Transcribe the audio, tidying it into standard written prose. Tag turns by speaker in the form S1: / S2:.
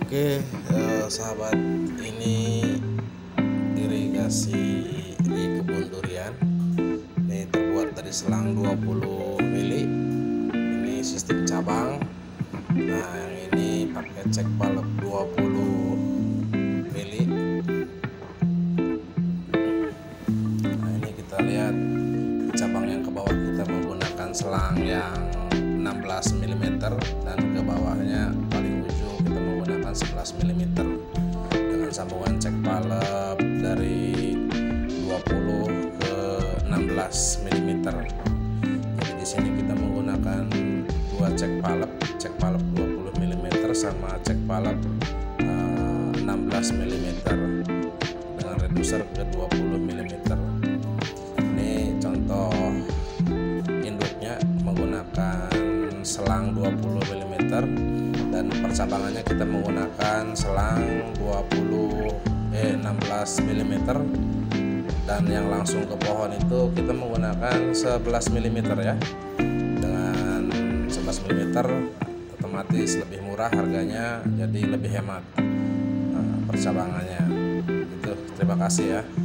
S1: Oke, sahabat, ini irigasi di kebun durian. Ini terbuat dari selang 20 mili. Ini sistem cabang. Nah, yang ini pakai cek valve 20 mili. Nah, ini kita lihat cabang yang ke bawah kita menggunakan selang yang 16 mm dan ke bawahnya paling ujung kita menggunakan 11 mm dengan sambungan cek valve dari 20 ke 16 mm. Jadi di sini kita menggunakan dua cek valve 20 mm sama cek valve 16 mm dengan reducer ke 20 mm. Ini contoh induknya menggunakan selang 20 mm dan percabangannya kita menggunakan selang 16 mm, dan yang langsung ke pohon itu kita menggunakan 11 mm ya. Dengan 11 mm otomatis lebih murah harganya, jadi lebih hemat percabangannya. Itu, terima kasih ya.